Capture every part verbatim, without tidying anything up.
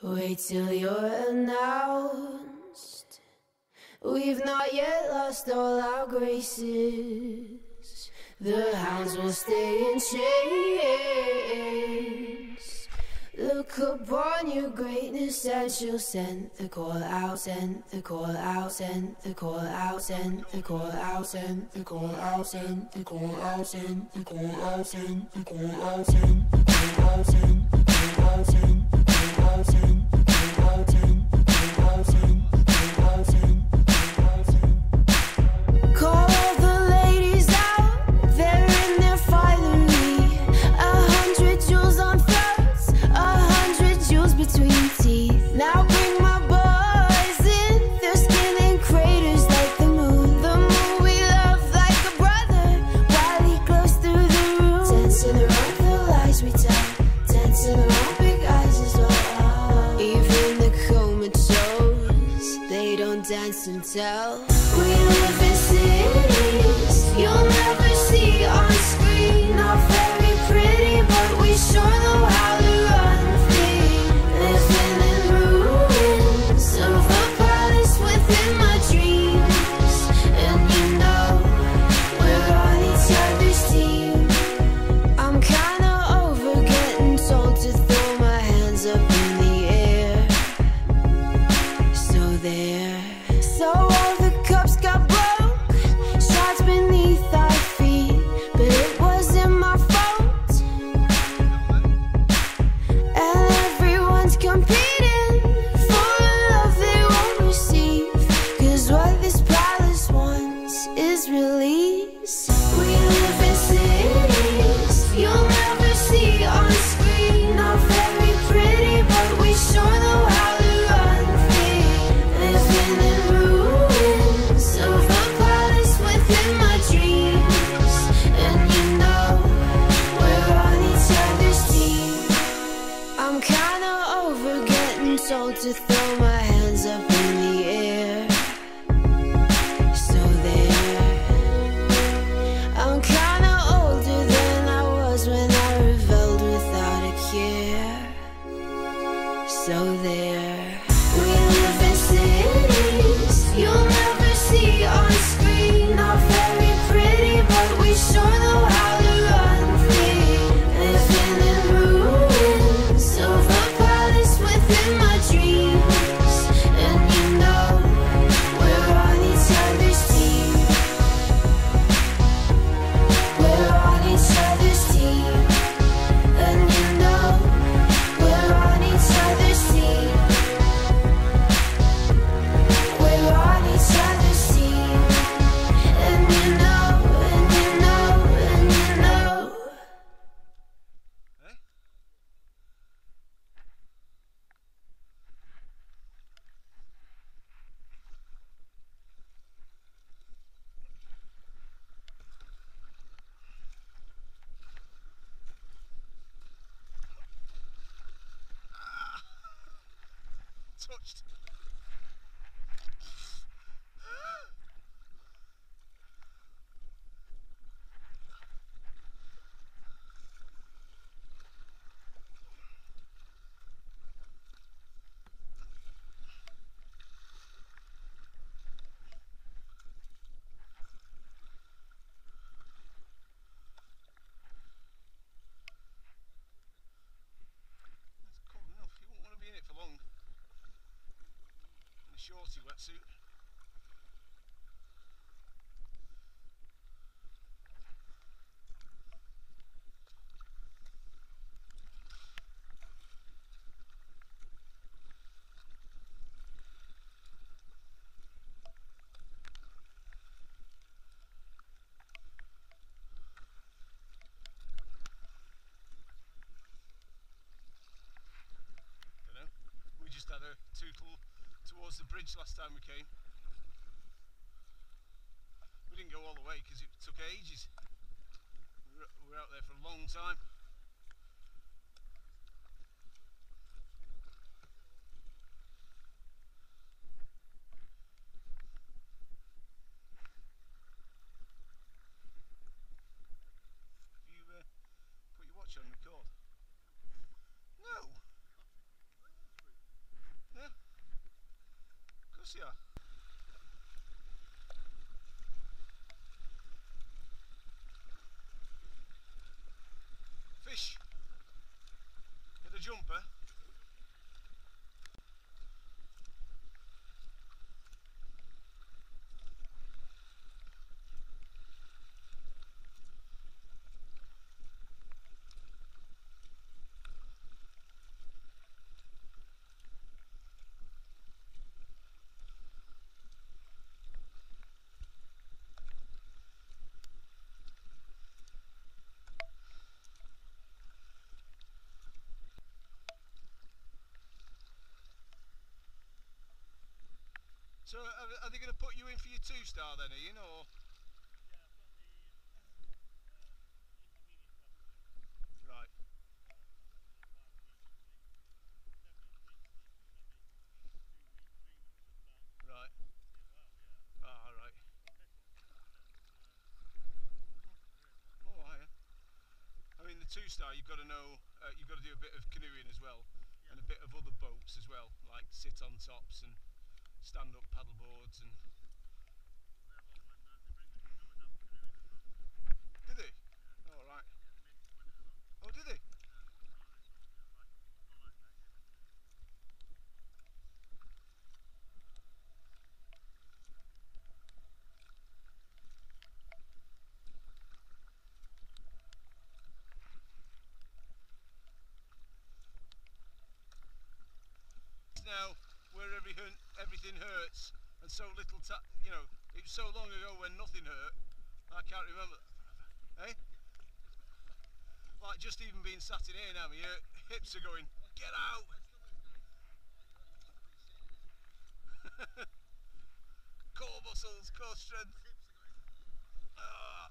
Wait till you're announced. We've not yet lost all our graces. The hounds will stay in chains. Look upon your greatness and she'll send the call out, send the call out, send the call out, send the call out, send the call out, send the call out, send the call out, send the call out, send the call out, send the call out, send the call out, send the call out, send the call out, send the call out, send the call out, send. Call the ladies out, they're in their finery. A hundred jewels on throats, a hundred jewels between teeth. Now bring my boys in, their skin in craters like the moon. The moon we love like a brother, while he glows through the room. Dancing around the lies we tell, dancing around big eyes as well. Even the comatose, they don't dance and tell. We live in cities you'll never see on screen. Not very pretty, but we sure know how to run free. Living in ruins of a palace within my dreams. And you know, we're on each other's team. I'm kinda over getting told to throw my hands up in the air. So there. So all the cups got broke, shards beneath our feet, but it wasn't my fault. And everyone's competing for a love they won't receive, 'cause what this palace wants is release. We live in cities you'll never see on screen. Not very pretty, but we sure know how to run free. Living in ruins of a palace within my dreams. And you know, we're on each other's team. I'm kinda over getting told to throw my hands up in the air. So there. I'm kinda older than I was when I rebelled without a care. So there. We live in cities you'll never see on screen. Not very pretty, but we sure know how to run free. Living in ruins of a palace within my dreams. And you know, we're on each other's team. We're on each other's team. And you know, we're on each other's team. We're on each other's team. And you know, and you know, and you know. Eh? Touched. It's cold enough. You won't want to be in it for long. In a shorty wetsuit. Dunno. We just had a tootle towards the bridge last time we came. We didn't go all the way because it took ages. We were, we were out there for a long time. Have you uh, put your watch on record? No. are they going to put you in for your two star then, Ian, or? Right. Right. Ah, right. Oh, yeah. I mean, the two star, you've got to know, uh, you've got to do a bit of canoeing as well, and a bit of other boats as well, like sit on tops and stand up paddle boards and. Did they? Oh, right. Oh, did they? Now, where every hun everything hurts and so little, ta you know, it was so long ago when nothing hurt. I can't remember. Eh? Like just even being sat in here now, my uh, hips are going, get out! Core muscles, core strength. Uh,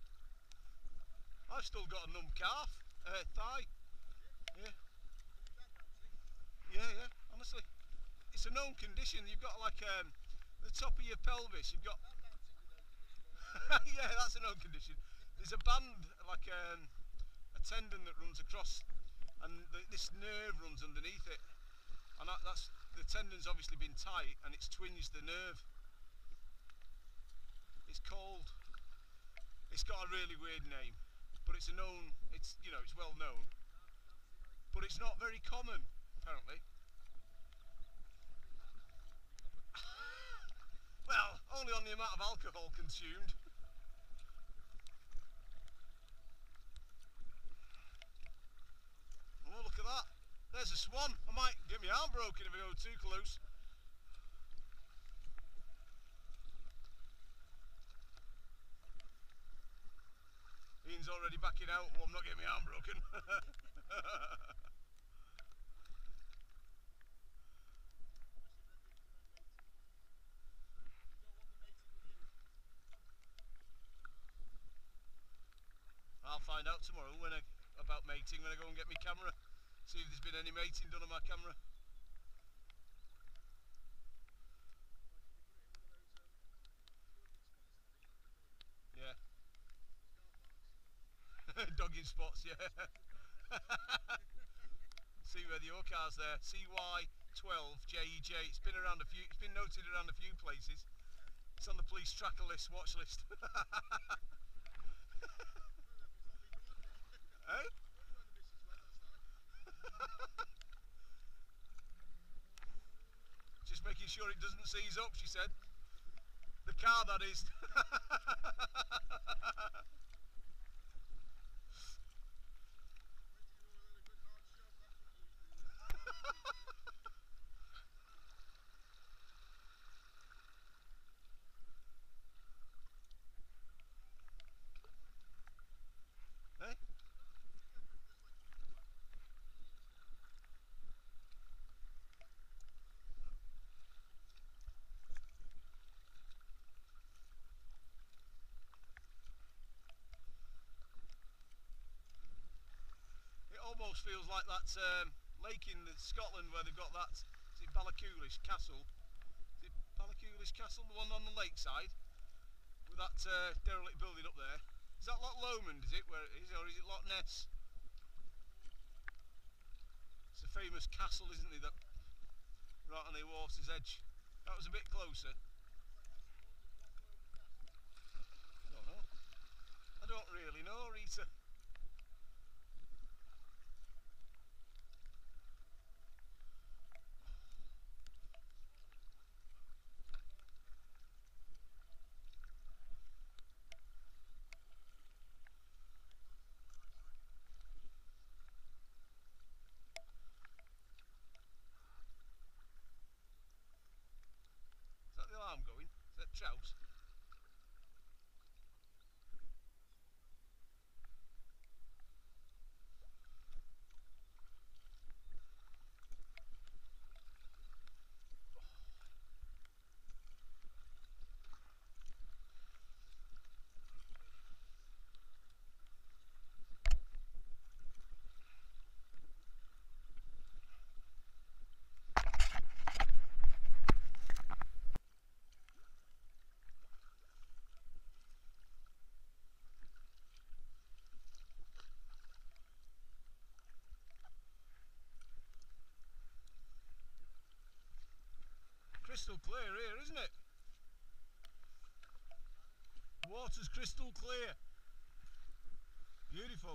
I've still got a numb calf, uh, thigh. Yeah. Yeah, yeah, honestly. It's a known condition. You've got like um, the top of your pelvis, you've got... Yeah, that's a known condition. There's a band, like um, a tendon that runs across, and the, this nerve runs underneath it. And that, that's the tendon's obviously been tight, and it's twinged the nerve. It's called... It's got a really weird name, but it's a known... It's, you know, it's well known. But it's not very common, apparently. Well, only on the amount of alcohol consumed. Oh, look at that. There's a swan. I might get my arm broken if I go too close. Ian's already backing out. Well, I'm not getting my arm broken. I'll find out tomorrow when I, about mating when I go and get my camera. See if there's been any mating done on my camera. Yeah. Dogging spots, yeah. See whether your car's there. C Y twelve J E J. It's been around a few. It's been noted around a few places. It's on the police tracker list, watch list. Eh? Just making sure it doesn't seize up, she said. The car, that is. Eh? It almost feels like that um, lake in the Scotland where they've got that, is it Ballachulish Castle? Is it Ballachulish Castle, the one on the lakeside? With that uh, derelict building up there. Is that Loch Lomond, is it, where it is, or is it Loch Ness? It's a famous castle, isn't it, that right on the water's edge. That was a bit closer. I don't know. I don't really know, Rita. Is that the alarm going? Is that TRAWS? clear here, isn't it? Water's crystal clear. Beautiful.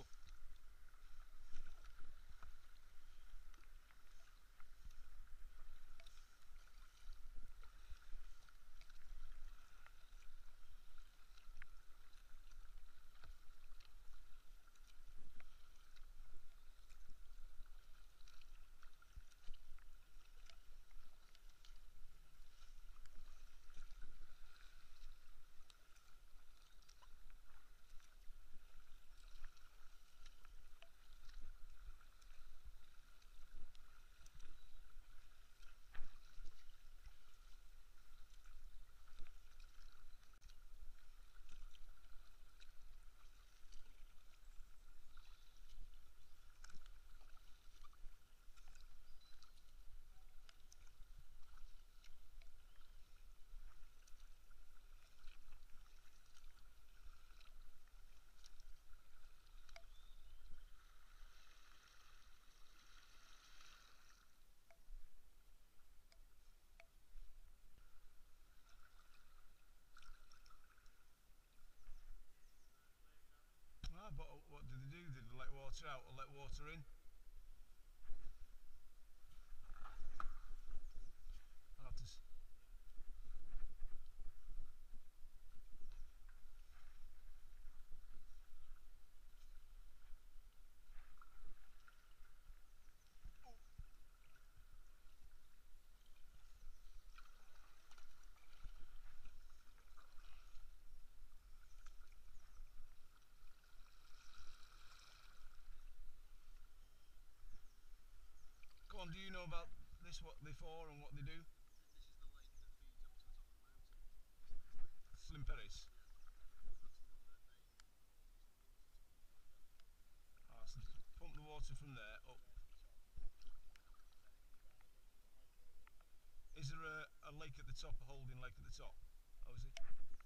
Ah, but what did they do? Did they let water out or let water in? I'll have to s- Go on, do you know about this, what they're for and what they do? Llanberis. Ah, so pump the water from there up. Is there a, a lake at the top, a holding lake at the top? Oh, is it?